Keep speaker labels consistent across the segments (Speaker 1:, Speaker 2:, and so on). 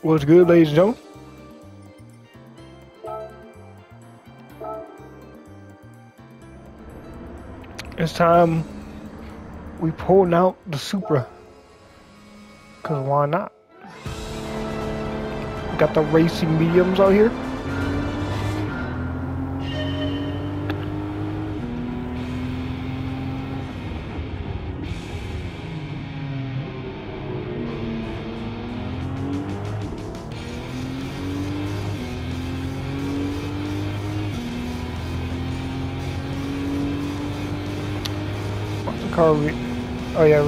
Speaker 1: What's good, ladies and gentlemen? It's time we pulling out the Supra. Cause why not? We got the racing mediums out here. Car we, oh yeah,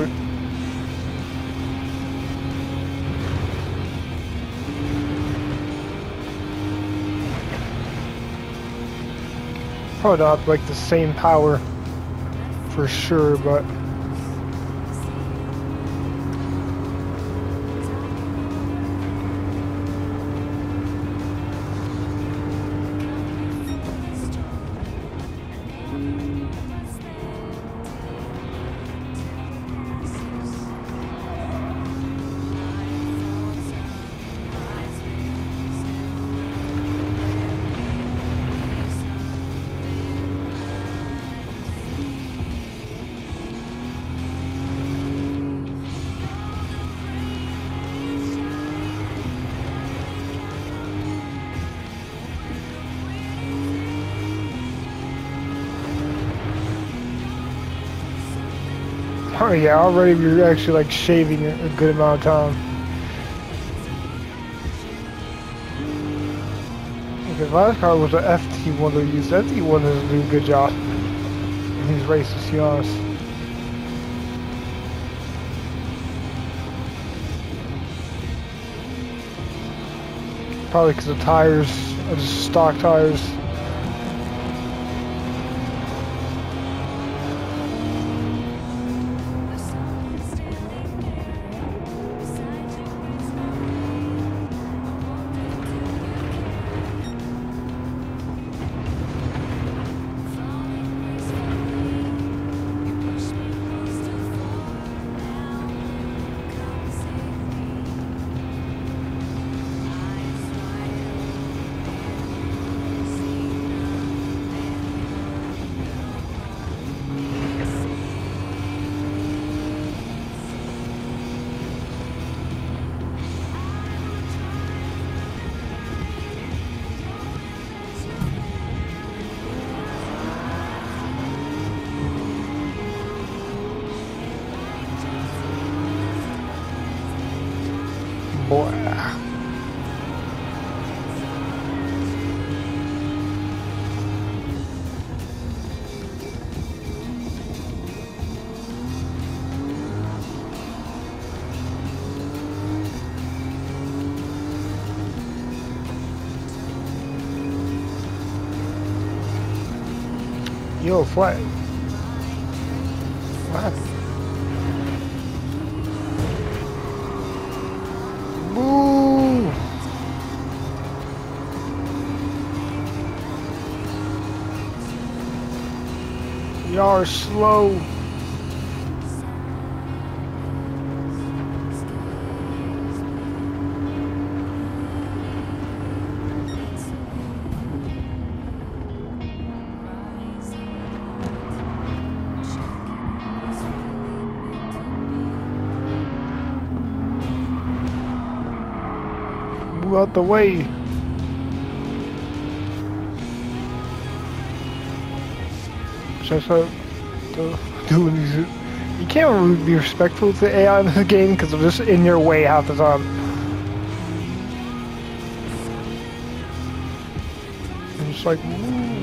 Speaker 1: probably not like the same power for sure, but oh yeah, already we're actually like shaving a good amount of time. Okay, last car was an FT1 they used. FT1 doesn't do a good job in these races, to be honest. Probably because the tires are just stock tires. Boy. Yo, flat. What happened? Boo! Y'all are slow. Move out the way. Just doing these. You can't really be respectful to AI in this game because they're just in your way half the time. And it's like, ooh.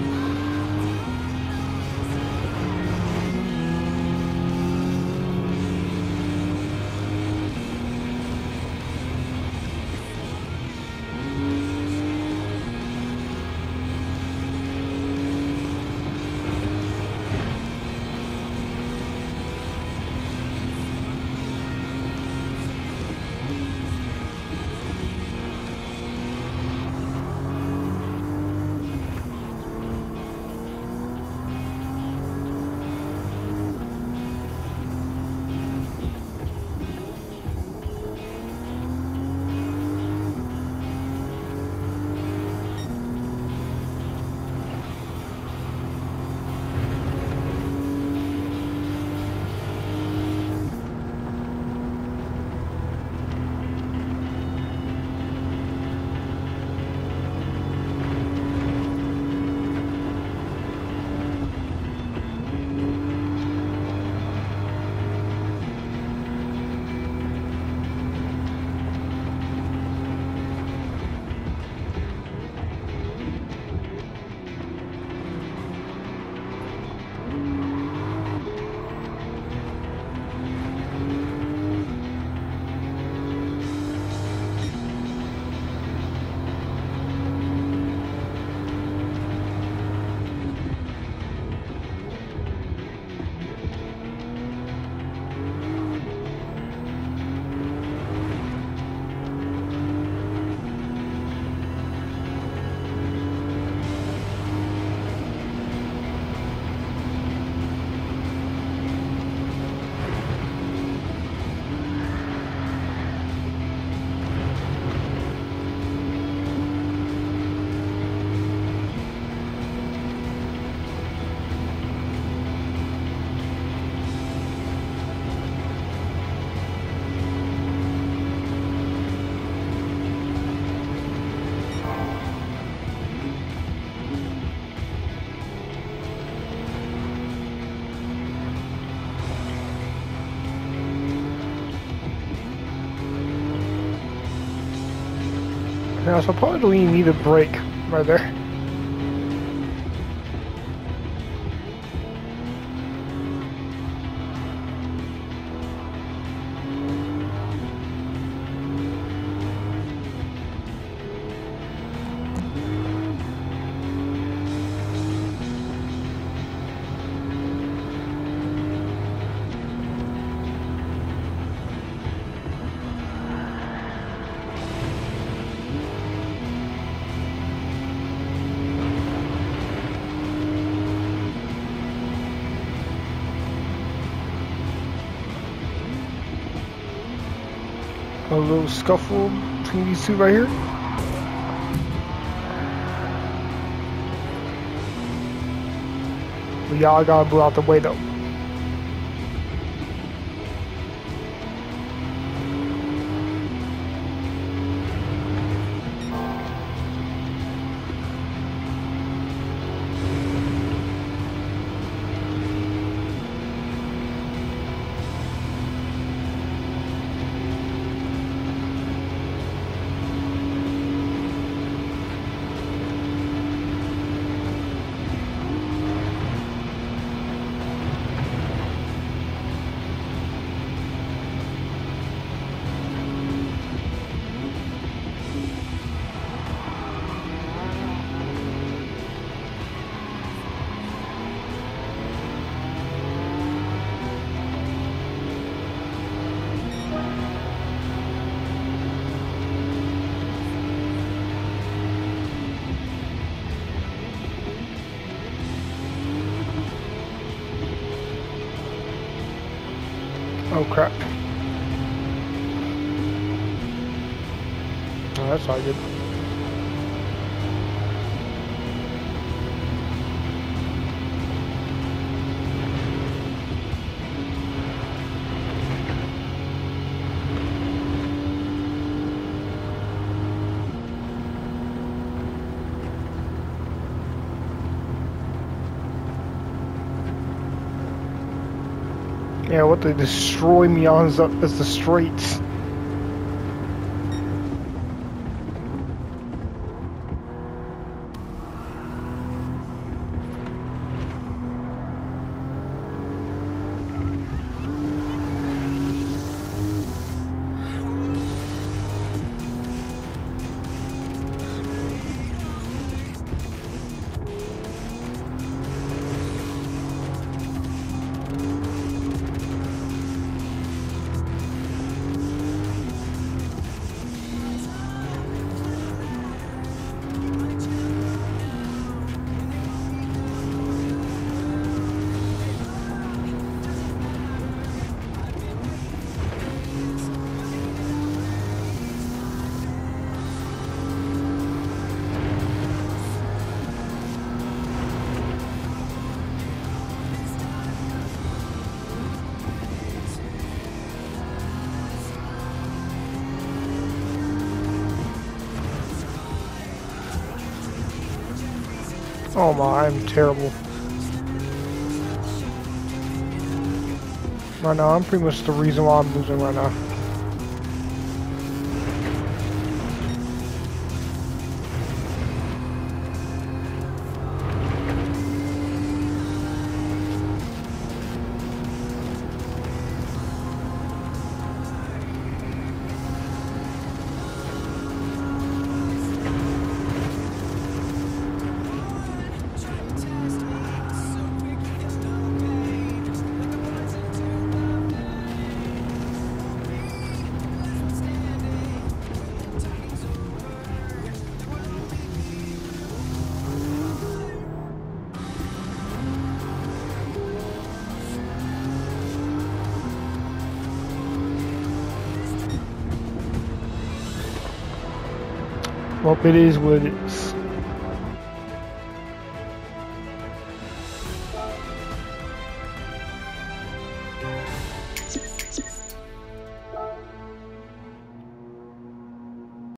Speaker 1: Now, supposedly you need a break right there. A little scuffle between these two right here. But y'all gotta move out the way though. Oh crap. Oh, that's all good. Yeah, what they destroy me on is the straights. Oh my, I'm terrible. Right now, I'm pretty much the reason why I'm losing right now. Well, it is what it is.